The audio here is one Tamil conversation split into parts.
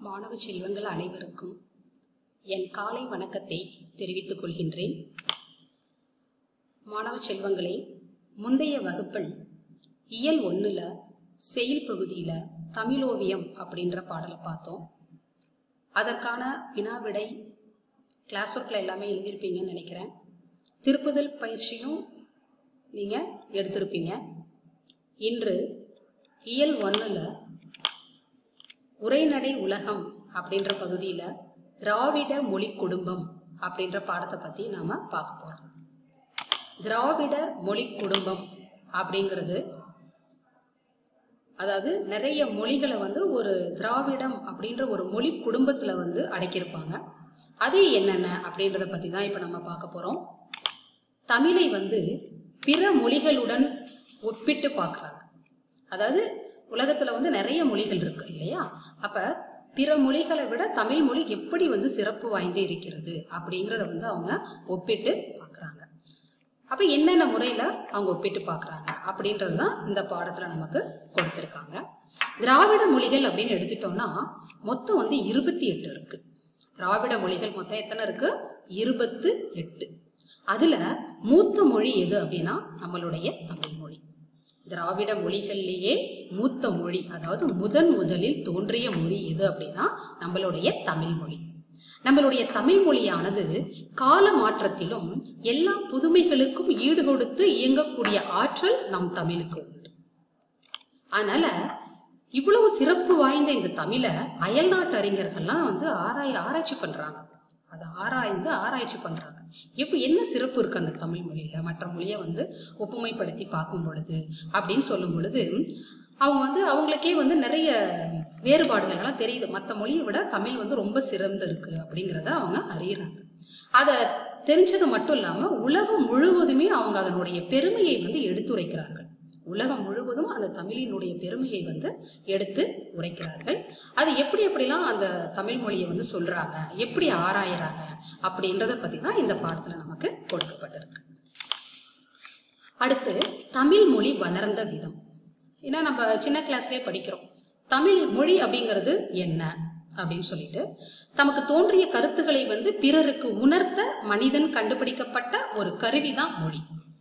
மாணவ செல்வங்கள் அனைவருக்கும் என் காலை வணக்கத்தை தெரிவித்துக் கொள்கின்றேன். மாணவ செல்வங்களே, முந்தைய வகுப்பில் இயல் 1ல் செயல் பகுதியில் தமிழோவியம் அப்படின்ற பாடலை பார்த்தோம். அதற்கான வினாவிடை கிளாஸ் ஒர்க்கில் எல்லாமே எழுதியிருப்பீங்கன்னு நினைக்கிறேன். திருப்புதல் பயிற்சியும் நீங்கள் எடுத்திருப்பீங்க. இன்று இயல் 1ல் உரைநடை உலகம் அப்படின்ற பகுதியில் திராவிட மொழி குடும்பம் அப்படின்ற பாடத்தை பற்றி நாம் பார்க்க போகிறோம். திராவிட மொழி குடும்பம் அப்படிங்கிறது, அதாவது நிறைய மொழிகளை ஒரு திராவிடம் அப்படின்ற ஒரு மொழி குடும்பத்தில் அடக்கியிருப்பாங்க. அது என்னென்ன அப்படின்றத பற்றி தான் இப்போ நம்ம பார்க்க போகிறோம். தமிழை பிற மொழிகளுடன் ஒப்பிட்டு பார்க்குறாங்க. அதாவது உலகத்தில் நிறைய மொழிகள் இருக்கு இல்லையா? அப்போ பிற மொழிகளை விட தமிழ் மொழி எப்படி சிறப்பு வாய்ந்து இருக்கிறது அப்படிங்கிறத அவங்க ஒப்பிட்டு பார்க்குறாங்க. அப்போ என்னென்ன முறையில் அவங்க ஒப்பிட்டு பார்க்குறாங்க அப்படின்றது தான் இந்த பாடத்தில் நமக்கு கொடுத்துருக்காங்க. திராவிட மொழிகள் அப்படின்னு எடுத்துட்டோம்னா மொத்தம் 28 இருக்கு. திராவிட மொழிகள் மொத்தம் எத்தனை இருக்கு? 28. அதில் மூத்த மொழி எது அப்படின்னா நம்மளுடைய தமிழ் மொழி. திராவிட மொழிகள்லேயே மூத்த மொழி, அதாவது முதலில் தோன்றிய மொழி எது அப்படின்னா நம்மளுடைய தமிழ் மொழி. நம்மளுடைய தமிழ் மொழியானது கால மாற்றத்திலும் எல்லா புதுமைகளுக்கும் ஈடுகொடுத்து இயங்கக்கூடிய ஆற்றல் நம் தமிழுக்கு உண்டு. அதனால இவ்வளவு சிறப்பு வாய்ந்த இந்த தமிழை அயல்நாட்டு அறிஞர்கள்லாம் ஆராய்ச்சி பண்றாங்க. அதை ஆராய்ச்சி பண்றாங்க. இப்போ என்ன சிறப்பு இருக்கு அந்த தமிழ் மொழியில மற்ற மொழியை ஒப்புமைப்படுத்தி பார்க்கும் பொழுது அப்படின்னு சொல்லும் பொழுது அவங்க அவங்களுக்கே நிறைய வேறுபாடுகள் எல்லாம் தெரியுது. மற்ற மொழியை விட தமிழ் ரொம்ப சிறந்து இருக்கு அப்படிங்கிறத அவங்க அறியறாங்க. அதை தெரிஞ்சது மட்டும் இல்லாம உலகம் முழுவதுமே அவங்க அதனுடைய பெருமையை எடுத்துரைக்கிறார்கள். உலகம் முழுவதும் அந்த தமிழினுடைய பெருமையை எடுத்து உரைக்கிறார்கள். அது எப்படிலாம் அந்த தமிழ் மொழியை சொல்றாங்க, எப்படி ஆராயறாங்க அப்படின்றத பத்தி தான் இந்த பாடத்துல நமக்கு கொடுக்கப்பட்டிருக்கு. அடுத்து தமிழ் மொழி வளர்ந்த விதம். ஏன்னா நம்ம சின்ன கிளாஸ்லயே படிக்கிறோம் தமிழ் மொழி அப்படிங்கிறது என்ன அப்படின்னு சொல்லிட்டு. தமக்கு தோன்றிய கருத்துக்களை பிறருக்கு உணர்த்த மனிதன் கண்டுபிடிக்கப்பட்ட ஒரு கருவிதான் மொழி.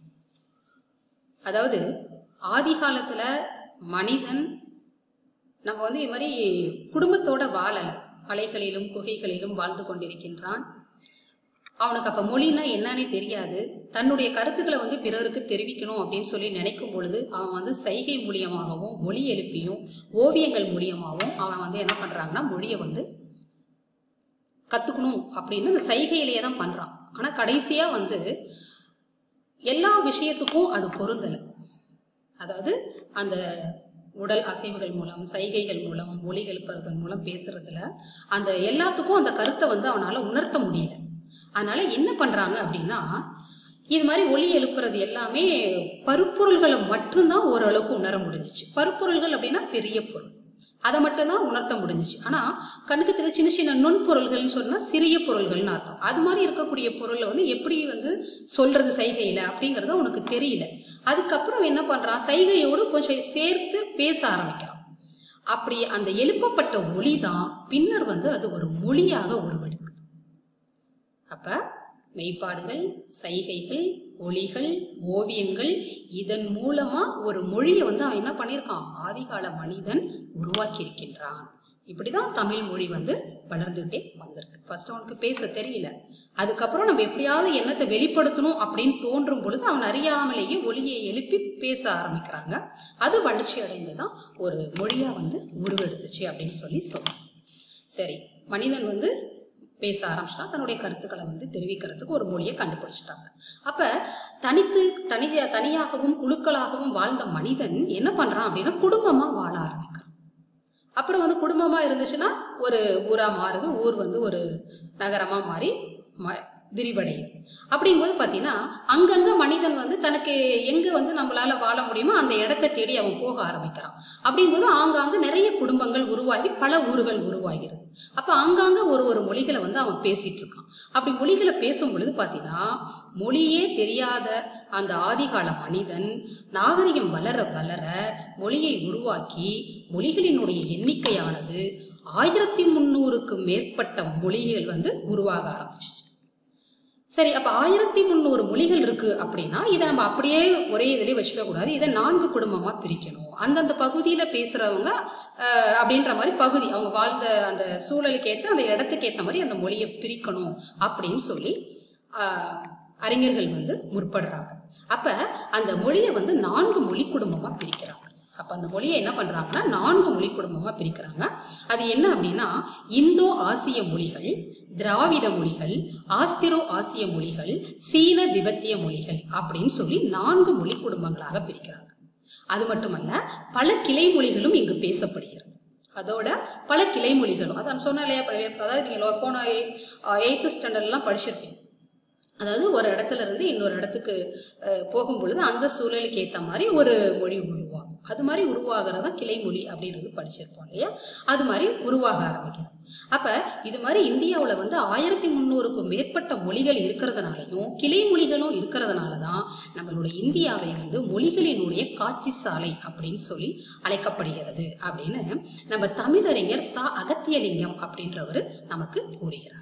அதாவது ஆதி காலத்துல மனிதன் நம்ம இது மாதிரி குடும்பத்தோட வாழல, மலைகளிலும் குகைகளிலும் வாழ்ந்து கொண்டிருக்கின்றான். அவனுக்கு அப்ப மொழினா என்னன்னே தெரியாது. தன்னுடைய கருத்துக்களை பிறருக்கு தெரிவிக்கணும் அப்படின்னு சொல்லி நினைக்கும் பொழுது அவன் சைகை மூலியமாகவும் ஒலி எழுப்பியும் ஓவியங்கள் மூலியமாகவும் அவன் என்ன பண்றாங்கன்னா மொழியை கத்துக்கணும் அப்படின்னு அந்த சைகையிலேயே தான் பண்றான். ஆனா கடைசியா எல்லா விஷயத்துக்கும் அது பொருந்தலை. அதாவது அந்த உடல் அசைவுகள் மூலம், சைகைகள் மூலம், ஒலி எழுப்புறதன் மூலம் பேசுறதுல அந்த எல்லாத்துக்கும் அந்த கருத்தை அவனால உணர்த்த முடியல. அதனால என்ன பண்றாங்க அப்படின்னா, இது மாதிரி ஒலி எழுப்புறது எல்லாமே பருப்பொருள்களை மட்டும்தான் ஓரளவுக்கு உணர முடிஞ்சிச்சு. பருப்பொருள்கள் அப்படின்னா பெரிய பொருள், அதை மட்டும்தான் உணர்த்த முடிஞ்சிச்சு. ஆனா கண்ணுக்கு தெரிய சின்ன சின்ன நுண்பொருள்கள்னு சொன்னா சிறிய பொருள்கள்னு அர்த்தம். அது மாதிரி இருக்கக்கூடிய பொருளை எப்படி சொல்றது சைகையில அப்படிங்கறது உனக்கு தெரியல. அதுக்கப்புறம் என்ன பண்றான், சைகையோடு கொஞ்சம் சேர்த்து பேச ஆரம்பிக்கிறான். அப்படி அந்த எழுப்பப்பட்ட ஒளிதான் பின்னர் அது ஒரு மொழியாக உருவெடுக்குது. அப்ப மெய்ப்பாடுகள், சைகைகள், ஒளிகள், ஓவியங்கள், இதன் மூலமா ஒரு மொழியை அவன் என்ன பண்ணியிருக்கான், ஆதிகால மனிதன் உருவாக்கி இருக்கின்றான். இப்படிதான் தமிழ் மொழி வளர்ந்துட்டே வந்திருக்கு. ஃபர்ஸ்ட் அவனுக்கு பேச தெரியல, அதுக்கப்புறம் நம்ம எப்படியாவது எண்ணத்தை வெளிப்படுத்தணும் அப்படின்னு தோன்றும் பொழுது அவன் அறியாமலேயே ஒலியை எழுப்பி பேச ஆரம்பிக்கிறாங்க. அது வளர்ச்சி அடைந்துதான் ஒரு மொழியா உருவெடுத்துச்சு அப்படின்னு சொல்றாங்க. சரி, மனிதன் பேச ஆரம்பிச்சுட்டா தன்னுடைய கருத்துக்களை தெரிவிக்கிறதுக்கு ஒரு மொழியை கண்டுபிடிச்சிட்டாங்க. அப்ப தனியாகவும் குழுக்களாகவும் வாழ்ந்த மனிதன் என்ன பண்றான் அப்படின்னா குடும்பமா வாழ ஆரம்பிக்கிறான். அப்புறம் குடும்பமா இருந்துச்சுன்னா ஒரு ஊரா மாறுது, ஊர் ஒரு நகரமா மாறி விரிவடையுது. அப்படிங்கும்போது பாத்தீங்கன்னா அங்கங்க மனிதன் தனக்கு எங்க நம்மளால வாழ முடியுமோ அந்த இடத்தை தேடி அவன் போக ஆரம்பிக்கிறான். அப்படிங்கும்போது ஆங்காங்க நிறைய குடும்பங்கள் உருவாகி பல ஊர்கள் உருவாகிறது. அப்ப ஆங்காங்க ஒரு மொழிகளை அவன் பேசிட்டு இருக்கான். அப்படி மொழிகளை பேசும் பொழுது பாத்தீங்கன்னா மொழியே தெரியாத அந்த ஆதிகால மனிதன் நாகரிகம் வளர வளர மொழியை உருவாக்கி மொழிகளினுடைய எண்ணிக்கையானது 1300க்கும் மேற்பட்ட மொழிகள் வந்து உருவாக ஆரம்பிச்சு. சரி, அப்ப 1300 மொழிகள் இருக்கு அப்படின்னா இதை நம்ம அப்படியே ஒரே இதுலயே வச்சுக்க கூடாது. இதை 4 குடும்பமா பிரிக்கணும். அந்தந்த பகுதியில பேசுறவங்க அப்படின்ற மாதிரி பகுதி அவங்க வாழ்ந்த அந்த சூழலுக்கு ஏற்ற அந்த இடத்துக்கு ஏற்ற மாதிரி அந்த மொழியை பிரிக்கணும் அப்படின்னு சொல்லி அறிஞர்கள் வந்து முற்படுறாங்க. அப்ப அந்த மொழியை வந்து 4 மொழி குடும்பமா பிரிக்கிறாங்க. அப்ப அந்த மொழியை என்ன பண்றாங்கன்னா 4 மொழி குடும்பமா பிரிக்கிறாங்க. அது என்ன அப்படின்னா இந்தோ ஆசிய மொழிகள், திராவிட மொழிகள், ஆஸ்திரோ ஆசிய மொழிகள், சீன திபெத்திய மொழிகள் அப்படின்னு சொல்லி 4 மொழி குடும்பங்களாக பிரிக்கிறாங்க. அது மட்டுமல்ல, பல கிளை மொழிகளும் இங்கு பேசப்படுகிறது. அதோட பல கிளை மொழிகளும் அதான் சொன்ன இல்லையா, அதாவது நீங்க போன 8th ஸ்டாண்டர்ட்லாம் படிச்சிருப்பீங்க. அதாவது ஒரு இடத்துல இருந்து இன்னொரு இடத்துக்கு போகும் பொழுது அந்த சூழலுக்கு ஏற்ற மாதிரி ஒரு மொழி உருவாகும். அது மாதிரி உருவாகிறதா கிளைமொழி அப்படின்றது படிச்சிருப்போம் இல்லையா, அது மாதிரி உருவாக ஆரம்பிக்கிறது. அப்ப இது மாதிரி இந்தியாவில் வந்து 1300க்கும் மேற்பட்ட மொழிகள் இருக்கிறதுனாலையும் கிளை மொழிகளும் இருக்கிறதுனாலதான் நம்மளுடைய இந்தியாவை வந்து மொழிகளினுடைய காட்சி சாலை அப்படின்னு சொல்லி அழைக்கப்படுகிறது அப்படின்னு நம்ம தமிழறிஞர் ச. அகத்தியலிங்கம் அப்படின்றவர் நமக்கு கூறுகிறார்.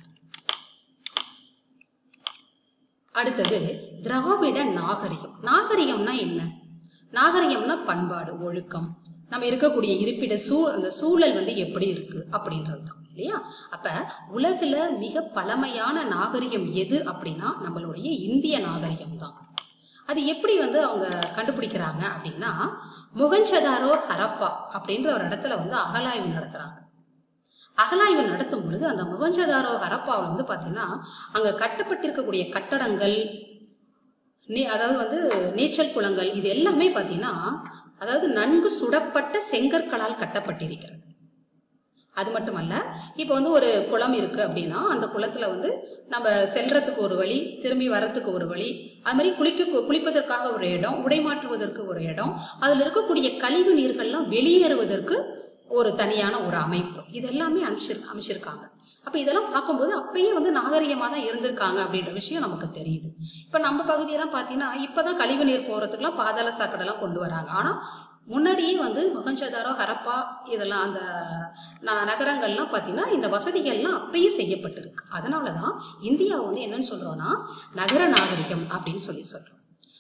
அடுத்தது திராவிட நாகரிகம். நாகரிகம்னா என்ன? நாகரிகம்னா பண்பாடு, ஒழுக்கம், நம்ம இருக்கக்கூடிய இருப்பிட அந்த சூழல் வந்து எப்படி இருக்கு அப்படின்றது தான் இல்லையா. அப்ப உலகுல மிக பழமையான நாகரிகம் எது அப்படின்னா நம்மளுடைய இந்திய நாகரிகம் தான். அது எப்படி வந்து அவங்க கண்டுபிடிக்கிறாங்க அப்படின்னா மொஹஞ்சதாரோ ஹரப்பா அப்படின்ற ஒரு இடத்துல வந்து அகழாய்வு நடத்துறாங்க. அகழாய்வு நடத்தும் பொழுது அந்த மொஹஞ்சதாரோ ஹரப்பாவில் வந்து பார்த்தீங்கன்னா அங்கே கட்டப்பட்டிருக்கக்கூடிய கட்டடங்கள், அதாவது வந்து நீச்சல் குளங்கள், இது எல்லாமே பார்த்தீங்கன்னா அதாவது நன்கு சுடப்பட்ட செங்கற்களால் கட்டப்பட்டிருக்கிறது. அது மட்டுமல்ல, இப்போ வந்து ஒரு குளம் இருக்கு அப்படின்னா அந்த குளத்துல வந்து நம்ம செல்றதுக்கு ஒரு வழி, திரும்பி வர்றதுக்கு ஒரு வழி, அது மாதிரி குளிப்பதற்காக ஒரு இடம், உடை மாற்றுவதற்கு ஒரு இடம், அதில் இருக்கக்கூடிய கழிவு நீர்கள்லாம் வெளியேறுவதற்கு ஒரு தனியான ஒரு அமைப்பு, இது எல்லாமே அமைச்சிருக்காங்க. அப்ப இதெல்லாம் பார்க்கும்போது அப்பயே வந்து நாகரிகமா தான் இருந்திருக்காங்க அப்படின்ற விஷயம் நமக்கு தெரியுது. இப்ப நம்ம பகுதியெல்லாம் பாத்தீங்கன்னா இப்பதான் கழிவு நீர் போறதுக்குலாம் பாதாள சாக்கடைலாம் கொண்டு வராங்க. ஆனா முன்னாடியே வந்து மொஹஞ்சதாரோ ஹரப்பா இதெல்லாம் அந்த நகரங்கள்லாம் பாத்தீங்கன்னா இந்த வசதிகள்லாம் அப்பயே செய்யப்பட்டிருக்கு. அதனாலதான் இந்தியா வந்து என்னன்னு சொல்றோம்னா நகர நாகரிகம் அப்படின்னு சொல்றோம்.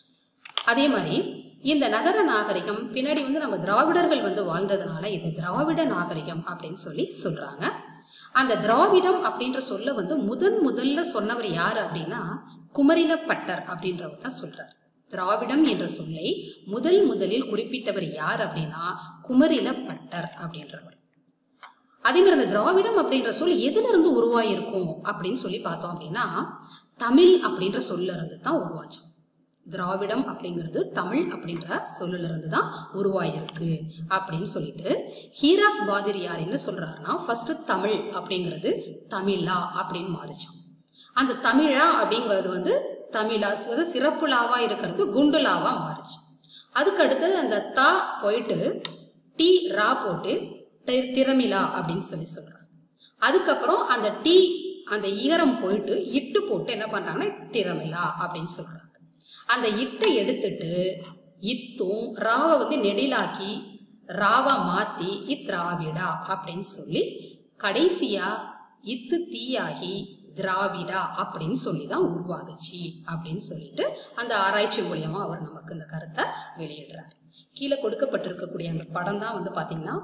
அதே மாதிரி இந்த நகர நாகரிகம் பின்னாடி வந்து நம்ம திராவிடர்கள் வந்து வாழ்ந்ததுனால இது திராவிட நாகரிகம் அப்படின்னு சொல்றாங்க. அந்த திராவிடம் அப்படின்ற சொல்ல வந்து முதல்ல சொன்னவர் யாரு அப்படின்னா குமரில பட்டர் அப்படின்றவர் தான் சொல்றாரு. திராவிடம் என்ற சொல்லை முதலில் குறிப்பிட்டவர் யார் அப்படின்னா குமரில பட்டர் அப்படின்றவர். அதே மாதிரி அந்த திராவிடம் அப்படின்ற சொல் எதுல இருந்து உருவாயிருக்கும் அப்படின்னு சொல்லி பார்த்தோம் அப்படின்னா தமிழ் அப்படின்ற சொல்ல இருந்து தான் உருவாச்சு. திராவிடம் அப்படிங்கிறது தமிழ் அப்படின்ற சொல்லுல இருந்து தான் உருவாயிருக்கு அப்படின்னு சொல்லிட்டு ஹீராஸ் பாதிரியார் என்ன சொல்றாருன்னா ஃபர்ஸ்ட் தமிழ் அப்படிங்கிறது தமிழா அப்படின்னு மாறிச்சோம். அந்த தமிழா அப்படிங்கிறது வந்து தமிழா சிறப்பு லாவா இருக்கிறது குண்டுலாவா மாறிச்சு. அதுக்கு அடுத்தது அந்த தா போயிட்டு டி ரா போட்டு திரமிழா அப்படின்னு சொல்றாங்க. அதுக்கப்புறம் அந்த டி அந்த ஈரம் போயிட்டு இட்டு போட்டு என்ன பண்றாங்கன்னா திரமிழா அப்படின்னு சொல்றாங்க. அந்த இட்டை எடுத்துட்டு இத்தும் ராவை வந்து நெடிலாக்கி ராவா மாத்தி இத்ராவிடா அப்படின்னு சொல்லி கடைசியா இத்து தீயாகி திராவிடா அப்படின்னு சொல்லிதான் உருவாகுச்சு அப்படின்னு சொல்லிட்டு அந்த ஆராய்ச்சி மூலியமா அவர் நமக்கு இந்த கருத்தை வெளியிடுறார். கீழே கொடுக்கப்பட்டிருக்கக்கூடிய அந்த படம் தான் வந்து பாத்தீங்கன்னா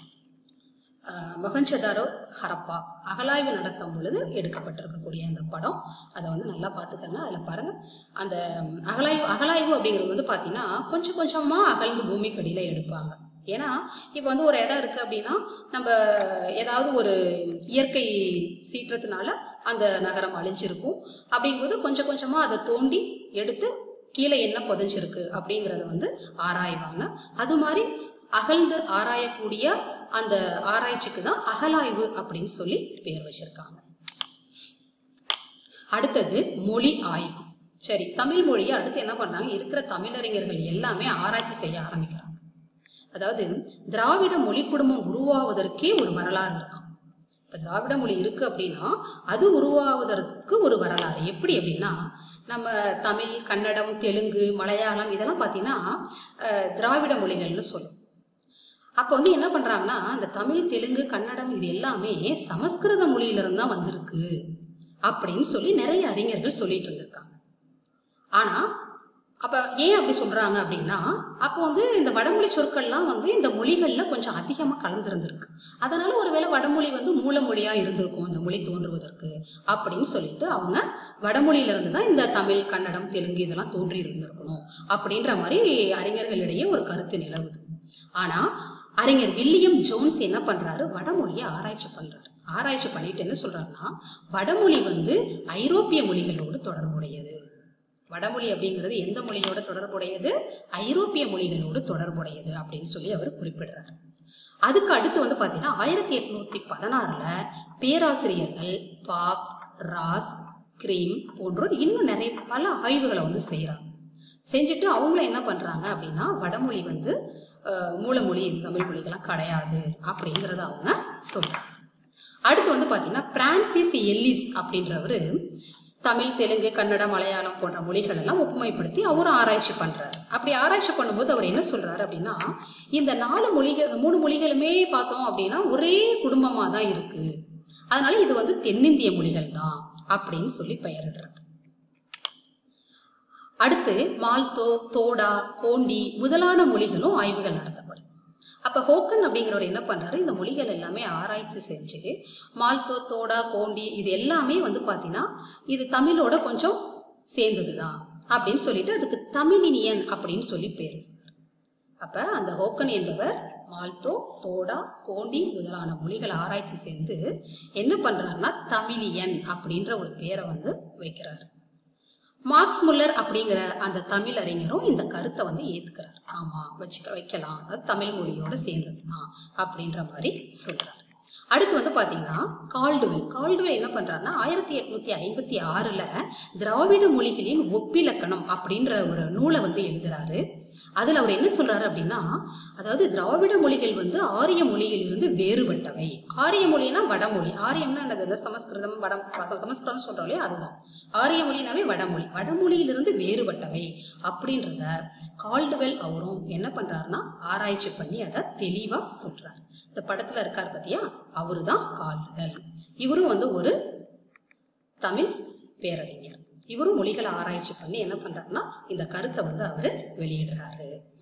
மொஹஞ்சதாரோ ஹரப்பா அகழாய்வு நடத்தும் பொழுது எடுக்கப்பட்டிருக்கக்கூடிய அந்த படம். அதை வந்து நல்லா பார்த்துக்கங்க. அதில் பாருங்க அந்த அகழாய்வு அப்படிங்கிறது வந்து பார்த்தீங்கன்னா கொஞ்சம் கொஞ்சமா அகழ்ந்து பூமிக்கடியில் எடுப்பாங்க. ஏன்னா இப்போ வந்து ஒரு இடம் இருக்கு அப்படின்னா நம்ம ஏதாவது ஒரு இயற்கை சீற்றத்தினால அந்த நகரம் அழிஞ்சிருக்கும். அப்படிங்கும்போது கொஞ்சம் கொஞ்சமா அதை தோண்டி எடுத்து கீழே என்ன புதைஞ்சிருக்கு அப்படிங்கிறத வந்து ஆராய்வாங்க. அது மாதிரி அகழ்ந்து ஆராயக்கூடிய அந்த ஆராய்ச்சிக்கு தான் அகழாய்வு அப்படின்னு சொல்லி பெயர் வச்சிருக்காங்க. அடுத்தது மொழி ஆய்வு. சரி, தமிழ் மொழியை அடுத்து என்ன பண்றாங்க, இருக்கிற தமிழறிஞர்கள் எல்லாமே ஆராய்ச்சி செய்ய ஆரம்பிக்கிறாங்க. அதாவது திராவிட மொழி குடும்பம் உருவாவதற்கே ஒரு வரலாறு இருக்கும். இப்ப திராவிட மொழி இருக்கு அப்படின்னா அது உருவாவதற்கு ஒரு வரலாறு எப்படி அப்படின்னா நம்ம தமிழ், கன்னடம், தெலுங்கு, மலையாளம் இதெல்லாம் பார்த்தீங்கன்னா திராவிட மொழிகள்னு சொல்லுவோம். அப்ப வந்து என்ன பண்றாங்கன்னா, இந்த தமிழ், தெலுங்கு, கன்னடம் இது எல்லாமே சமஸ்கிருத மொழியிலிருந்து தான் வந்திருக்கு அப்படின்னு சொல்லி நிறைய அறிஞர்கள் சொல்லிட்டு இருந்திருக்காங்க. ஆனா அப்ப ஏன் அப்படி சொல்றாங்க அப்படின்னா, அப்போ வந்து இந்த வடமொழி சொற்கள்லாம் வந்து இந்த மொழிகள்ல கொஞ்சம் அதிகமா கலந்துருந்திருக்கு. அதனால ஒருவேளை வடமொழி வந்து மூலமொழியா இருந்திருக்கும் இந்த மொழி தோன்றுவதற்கு அப்படின்னு சொல்லிட்டு அவங்க வடமொழியில இருந்து தான் இந்த தமிழ், கன்னடம், தெலுங்கு இதெல்லாம் தோன்றி இருந்திருக்கணும் அப்படின்ற மாதிரி அறிஞர்களிடையே ஒரு கருத்து நிலவுது. ஆனா அறிஞர் வில்லியம் ஜோன்ஸ் என்ன பண்றாரு, வடமொழியை ஆராய்ச்சி பண்றாரு. ஆராய்ச்சி பண்ணிட்டு என்ன சொல்றாருன்னா, வடமொழி வந்து ஐரோப்பிய மொழிகளோடு தொடர்புடையது. வடமொழி அப்படிங்கிறது எந்த மொழியோட தொடர்புடையது? ஐரோப்பிய மொழிகளோடு தொடர்புடையது அப்படின்னு சொல்லி அவர் குறிப்பிடுறாரு. அதுக்கு அடுத்து வந்து பாத்தீங்கன்னா 1816ல பேராசிரியர்கள் பாப், ராஸ், கிரீம் போன்றோர் இன்னும் நிறைய பல ஆய்வுகளை வந்து செய்யறாங்க. செஞ்சுட்டு அவங்கள என்ன பண்றாங்க அப்படின்னா, வடமொழி வந்து மூலமொழி தமிழ் மொழிகள்லாம் கிடையாது அப்படிங்கிறத அவங்க சொல்றாங்க. அடுத்து வந்து பாத்தீங்கன்னா பிரான்சிஸ் எல்லிஸ் அப்படின்றவரு தமிழ், தெலுங்கு, கன்னடம், மலையாளம் போன்ற மொழிகள் எல்லாம் ஒப்புமைப்படுத்தி அவரும் ஆராய்ச்சி பண்றாரு. அப்படி ஆராய்ச்சி பண்ணும்போது அவர் என்ன சொல்றாரு அப்படின்னா, இந்த 3 மொழிகளுமே பார்த்தோம் அப்படின்னா ஒரே குடும்பமா தான் இருக்கு. அதனால இது வந்து தென்னிந்திய மொழிகள் தான் அப்படின்னு சொல்லி பெயரிடுறாரு. அடுத்து மால்தோ, தோடா, கோண்டி முதலான மொழிகளும் ஆய்வுகள் நடத்தப்படுது. அப்ப ஹோக்கன் அப்படிங்கிறவர் என்ன பண்றாரு, இந்த மொழிகள் எல்லாமே ஆராய்ச்சி செஞ்சு மால்தோ, தோடா, கோண்டி இது எல்லாமே வந்து பாத்தீங்கன்னா இது தமிழோட கொஞ்சம் சேர்ந்ததுதான் அப்படின்னு சொல்லிட்டு அதுக்கு தமிழினியன் அப்படின்னு சொல்லி பேரு. அப்ப அந்த ஹோக்கன் என்பவர் மால்தோ, தோடா, கோண்டி முதலான மொழிகளை ஆராய்ச்சி செய்து என்ன பண்றாருன்னா தமிழியன் அப்படின்ற ஒரு பேரை வந்து வைக்கிறாரு. மார்க்ஸ் முல்லர் அப்படிங்கிற அந்த தமிழ் அறிஞரும் இந்த கருத்தை வந்து ஏத்துக்கிறார். ஆமா வைக்கலாம், அது தமிழ் மொழியோட சேர்ந்ததுதான் அப்படின்ற மாதிரி சொல்றாரு. அடுத்து வந்து பாத்தீங்கன்னா கால்டுவெல் என்ன பண்றாருன்னா 1856ல திராவிட மொழிகளின் ஒப்பிலக்கணம் அப்படின்ற ஒரு நூலை வந்து எழுதுறாரு. அதுல அவர் என்ன சொல்றாரு அப்படின்னா, அதாவது திராவிட மொழிகள் வந்து ஆரிய மொழியில் இருந்து வேறுபட்டவை. ஆரிய மொழினா வடமொழி, ஆரியம்னா என்னது, சமஸ்கிருதம், சமஸ்கிருதம் சொல்றோம் இல்லையா, அதுதான் ஆரிய மொழினாவே வடமொழி, வடமொழியிலிருந்து வேறுபட்டவை அப்படின்றத கால்டுவெல் அவரும் என்ன பண்றாருன்னா ஆராய்ச்சி பண்ணி அதை தெளிவா சொல்றாரு. இந்த படத்துல இருக்காரு பத்தியா, அவருதான் கால்டுவெல். இவரும் வந்து ஒரு தமிழ் பேரறிஞர். இவரும் மொழிகளை ஆராய்ச்சி பண்ணி என்ன பண்றாருன்னா இந்த கருத்தை வந்து அவரு வெளியிடுறாரு.